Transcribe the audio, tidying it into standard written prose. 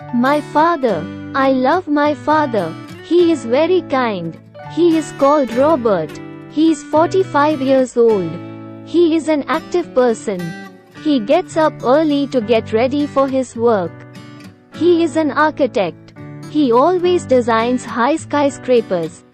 My father. I love my father. He is very kind. He is called Robert. He is 45 years old. He is an active person. He gets up early to get ready for his work. He is an architect. He always designs high skyscrapers.